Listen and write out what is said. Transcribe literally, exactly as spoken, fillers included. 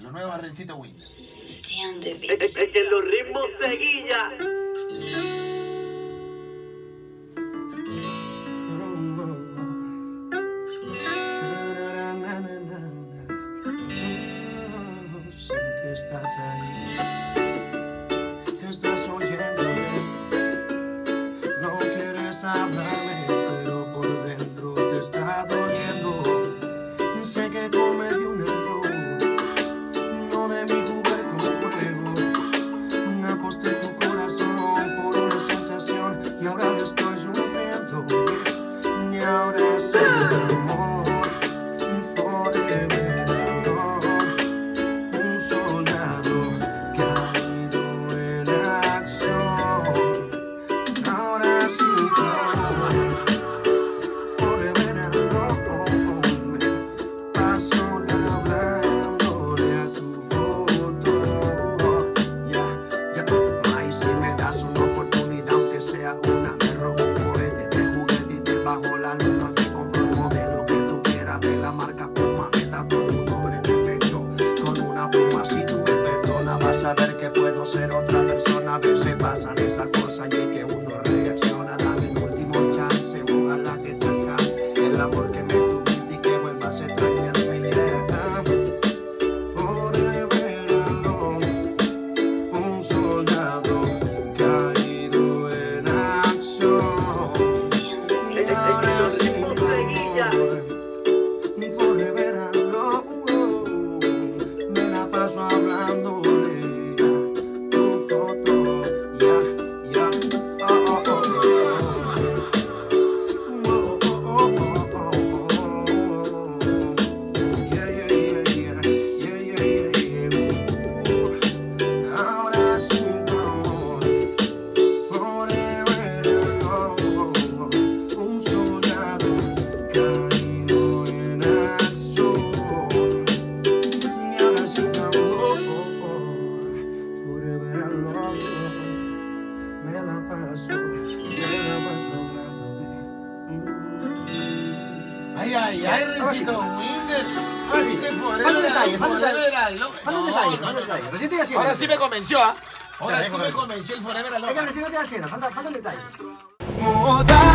Lo nuevo a Rencito Winder. Es que los ritmos seguilla. Sé que estás ahí, que estás oyendo esto. No quieres hablarme, pero por dentro te está doliendo. Sé que cometí un error, no debí jugar con fuego. Aposté tu corazón por una sensación y ahora lo estoy sufriendo. Y ahora soy el amor, forever alone. Un soldado caído en acción. Ahora sí, forever alone. Paso hablándole a tu foto. Ya, ya. Ay, si me das una oportunidad, aunque sea una, me robo un cohete de juguete y debajo la luna te compro el modelo que tú quieras de la marca Puma. Me tatuo tu nombre perfecto con una pluma. Si tú me perdonas, vas a ver que puedo ser otra persona. A veces pasan esas cosas y es que uno reacciona. Dame el último chance, ojalá que te alcance el amor que me tuviste y que vuelvas a extrañarme. Yeah. Forever alone, un soldado caído en acción. Y ahora sí, forever alone, me la paso hablándole a tu foto. Ya, ya, oh, oh, oh, oh, oh, oh, oh, oh. Yeah, yeah, yeah, yeah, yeah, yeah, yeah, yeah. Ahora sí, amor, forever alone, un soldado caído en acción. Y ahora sí, amor, forever alone, me la paso, me la paso hablándole. Ay, ay, ay, Rencito Winder. Ahora sí, Ese falta forever, un detalle, falta un forever detalle. alone. Falta un No, detalle, no, falta un no, detalle. no. Recién estoy haciendo. Ahora sí me convenció, ¿ah? Ahora Ya, sí ya, me ya. convenció el forever alone. Es que recién estoy haciendo, falta, falta un detalle. Moda.